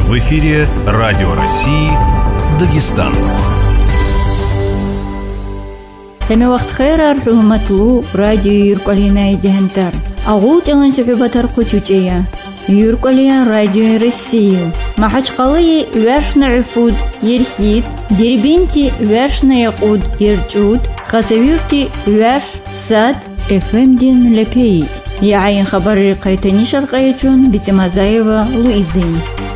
В эфире Радио России, Дагестан. Тема вақт хайрар хуматлу радио Юркалина идентар. Агу жалан сухбатар кучучая. Юркалия радио Россию. Махачкалые вершна рифуд ерхит, дербинти вершна якуд ерчуд, хасавирти верш сад FM-дин лепей. Я хабар кайтани шаркаячун Битимазаева Луизей.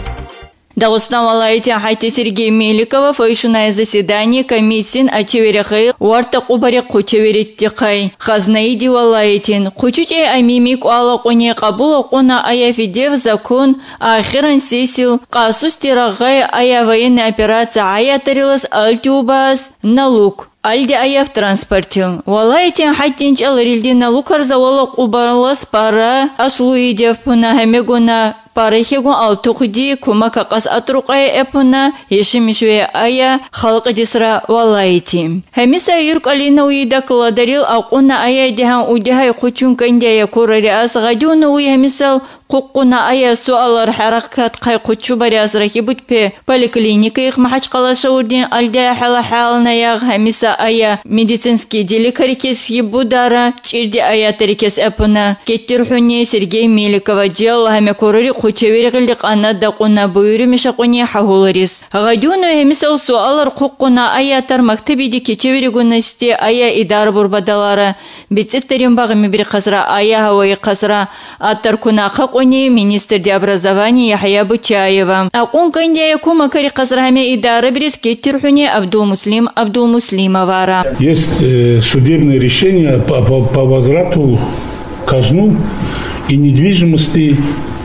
Дагестан валаите Хати Сергей Меликова фойшуное заседание комиссин ачеверехай уарта кубаре кучевереттикай хазнаиди валаитин кучуче амимик алаконе кабул кона аяфидев закон ахиран сесил касус тирагай аявайная операция аятарилас альтюбас налук Альди аяв транспортил. Валаитин хаттинч алрилди налук арзавала кубарлас пара аслуидев пуна хемегуна парихигун алтуқди кумака қас атруқай эпуна ешимишве ая халқы дисра валайти. Хемиса Юркалина уида кладарил ақуна ая дихан удихай қучун кандия курари ас гадюна уи хемисал қуқуна ая суалар харакат қай қучу бари асраки будпе поликлиника их махачқала шаурдин альдия хала хална яг хемиса ая медицинский деликарикески будара чирди ая тарикес эпуна кеттирхуни Сергей Меликова джел хаме курари Кучевергалик анада куна буйри мишакуни хахуларис. Гадюну хемисал суалар кукуна аятар мактабиди кечеверигунасти ая идар бурбадалара. Бицеттерин багами бир казра ая хавай казра аттар куна хакуни министр ди образования Яхья Бучаева. Акун кандия кума кари казра хаме идара бирис кеттирхуни Абдул Муслимовара. Есть судебное решение по возврату казну и недвижимости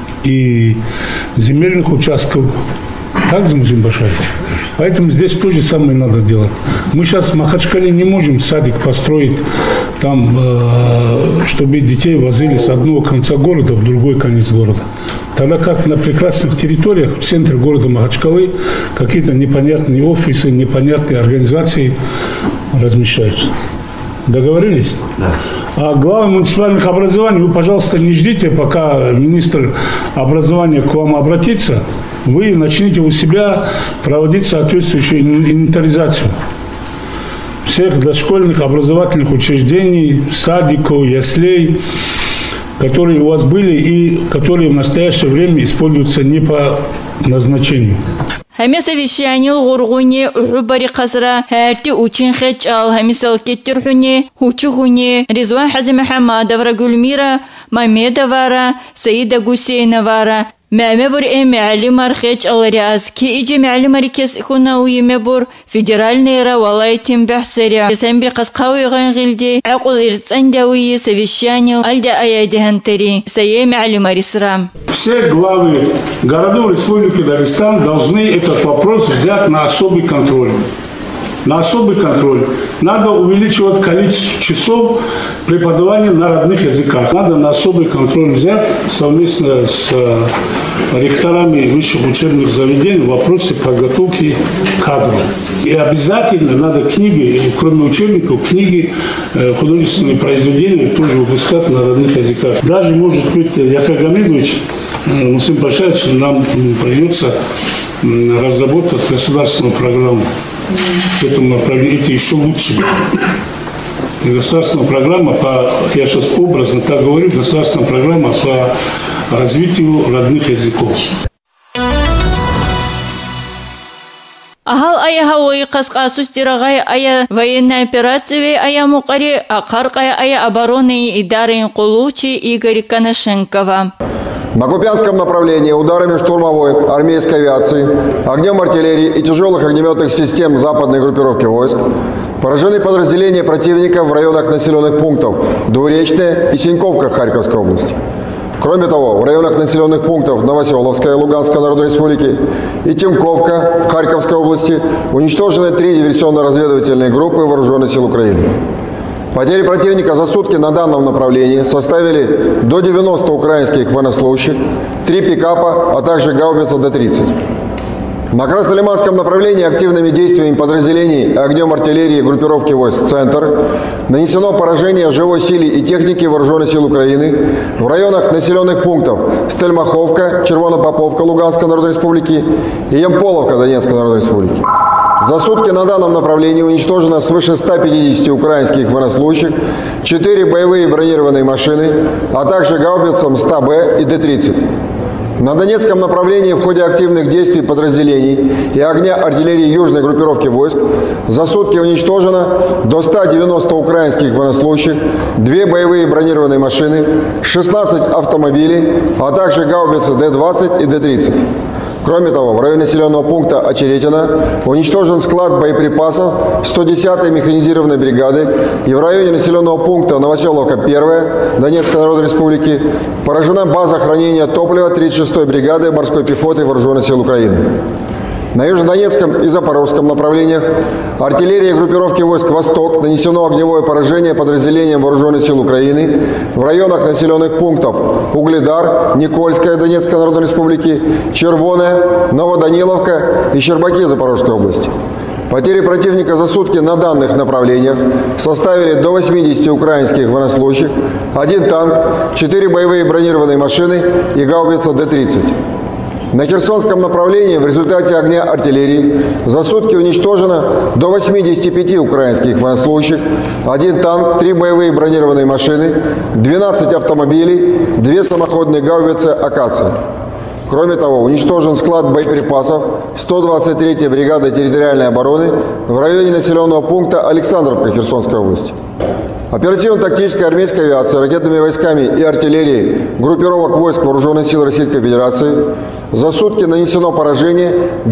и земельных участков. Так, Мужин Башаевич? Поэтому здесь то же самое надо делать. Мы сейчас в Махачкале не можем садик построить, там, чтобы детей возили с одного конца города в другой конец города. Тогда как на прекрасных территориях в центре города Махачкалы какие-то непонятные офисы, непонятные организации размещаются. Договорились? Да. А главы муниципальных образований, вы, пожалуйста, не ждите, пока министр образования к вам обратится. Вы начните у себя проводить соответствующую инвентаризацию всех дошкольных образовательных учреждений, садиков, яслей, которые у вас были и которые в настоящее время используются не по назначению. Хамиса вещанил гургуни ухубари казра харти учин хачал хамисал кеттирхуни хучухуни Резван Хазим Хамадовра Гульмира Мамедовара Саида Гусейновара Мамебур معلم خيج الرئاس كي إجي معلم ركز كنا ويمبور فيدرالني را ولايتين بحسريا سامبر قسقاوي غنغلدي عقل إرتساندوي سويشانيل ألدا أيادهنتري سيي معلم رسرام. Все главы городов Республики Дагестан должны этот вопрос взять на особый контроль. На особый контроль. Надо увеличивать количество часов преподавания на родных языках. Надо на особый контроль взять совместно с ректорами высших учебных заведений в вопросе подготовки кадров. И обязательно надо книги, кроме учебников, книги, художественные произведения тоже выпускать на родных языках. Даже, может быть, Яхья Гамидович, Муслим Башаевич, нам придется разработать государственную программу. Этому направлению это еще лучше. Государственная программа по, я сейчас образно так говорю, государственная программа по развитию родных языков. Ахал ая хавой каскасус тирагай ая военной операции ая мукари акаркая ая обороны идары Кулучи Игорь Коношенкова. На Купянском направлении ударами штурмовой армейской авиации, огнем артиллерии и тяжелых огнеметных систем западной группировки войск поражены подразделения противника в районах населенных пунктов Двуречная и Синьковка Харьковской области. Кроме того, в районах населенных пунктов Новоселовская Луганской Народной Республики и Тимковка Харьковской области уничтожены 3 диверсионно-разведывательные группы Вооруженных сил Украины. Потери противника за сутки на данном направлении составили до 90 украинских военнослужащих, 3 пикапа, а также гаубица Д-30. На Краснолиманском направлении активными действиями подразделений огнем артиллерии группировки войск «Центр» нанесено поражение живой силе и технике Вооруженных сил Украины в районах населенных пунктов Стельмаховка, Червонопоповка Луганской Народной Республики и Ямполовка Донецкой Народной Республики. За сутки на данном направлении уничтожено свыше 150 украинских военнослужащих, 4 боевые бронированные машины, а также гаубица МСТ-Б и Д-30. На Донецком направлении в ходе активных действий подразделений и огня артиллерии южной группировки войск за сутки уничтожено до 190 украинских военнослужащих, 2 боевые бронированные машины, 16 автомобилей, а также гаубицы Д-20 и Д-30. Кроме того, в районе населенного пункта Очеретино уничтожен склад боеприпасов 110-й механизированной бригады, и в районе населенного пункта Новоселовка-1 Донецкой Народной Республики поражена база хранения топлива 36-й бригады морской пехоты Вооруженных сил Украины. На Южнодонецком и Запорожском направлениях артиллерия группировки войск «Восток» нанесено огневое поражение подразделениям Вооруженных сил Украины в районах населенных пунктов Угледар, Никольская Донецкой Народной Республики, Червоная, Новоданиловка и Щербаки Запорожской области. Потери противника за сутки на данных направлениях составили до 80 украинских военнослужащих, 1 танк, 4 боевые бронированные машины и гаубица Д-30. На Херсонском направлении в результате огня артиллерии за сутки уничтожено до 85 украинских военнослужащих, 1 танк, 3 боевые бронированные машины, 12 автомобилей, 2 самоходные гаубицы «Акация». Кроме того, уничтожен склад боеприпасов 123-й бригады территориальной обороны в районе населенного пункта Александровка Херсонской области. Оперативно-тактической армейской авиации, ракетными войсками и артиллерией группировок войск Вооруженных сил Российской Федерации за сутки нанесено поражение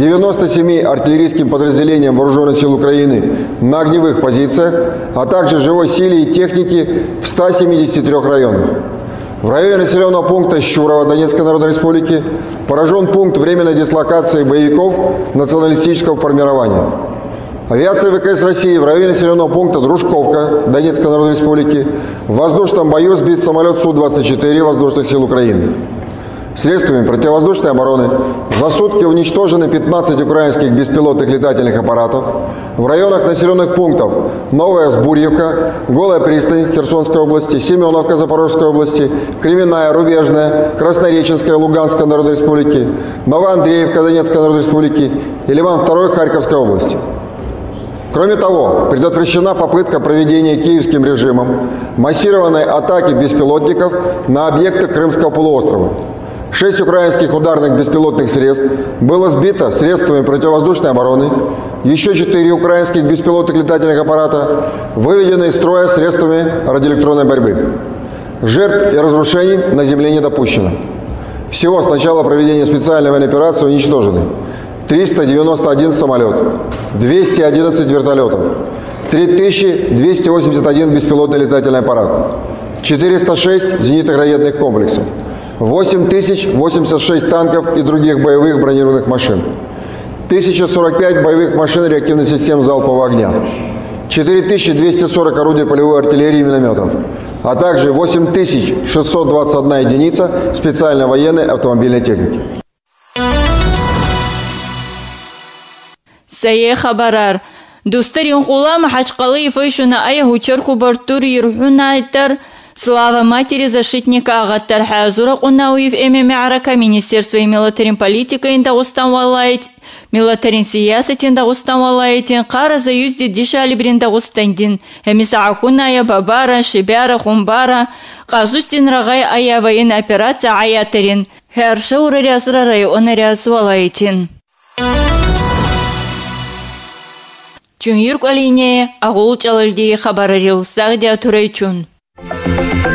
97 артиллерийским подразделениям Вооруженных сил Украины на огневых позициях, а также живой силе и технике в 173 районах. В районе населенного пункта Щурово Донецкой Народной Республики поражен пункт временной дислокации боевиков националистического формирования. Авиация ВКС России в районе населенного пункта Дружковка Донецкой Народной Республики в воздушном бою сбит самолет Су-24 Воздушных сил Украины. Средствами противовоздушной обороны за сутки уничтожены 15 украинских беспилотных летательных аппаратов в районах населенных пунктов Новая Сбурьевка, Голая Пристань Херсонской области, Семеновка Запорожской области, Кременная, Рубежная, Краснореченская Луганской Народной Республики, Новоандреевка Донецкой Народной Республики и Ливан-2 Харьковской области. Кроме того, предотвращена попытка проведения киевским режимом массированной атаки беспилотников на объекты Крымского полуострова. 6 украинских ударных беспилотных средств было сбито средствами противовоздушной обороны, еще 4 украинских беспилотных летательных аппарата выведены из строя средствами радиоэлектронной борьбы. Жертв и разрушений на земле не допущено. Всего с начала проведения специальной военной операции уничтожены 391 самолет, 211 вертолетов, 3281 беспилотный летательный аппарат, 406 зенитных ракетных комплексов, 8086 танков и других боевых бронированных машин, 1045 боевых машин реактивных систем залпового огня, 4240 орудий полевой артиллерии и минометов, а также 8621 единица специальной военной автомобильной техники. Сае хабарар. Дустарин хулам хачкалы фэйшуна ая хучарху бартур ирхуна айтар. Слава матери защитника Агаттар Хазура Кунауев Миарака Министерство и милитарин политика Индагустан Валайт милитарин сиясат Индагустан Валайтин Кара заюзди дишали Бриндагустандин Хемисахуна я Бабара Шибяра Хумбара Казустин Рагай ая военная операция Аятарин Хершаура Рязра района Ряз Валайтин Чунюрк алине агул чалалди хабарарил Сагдия Турайчун.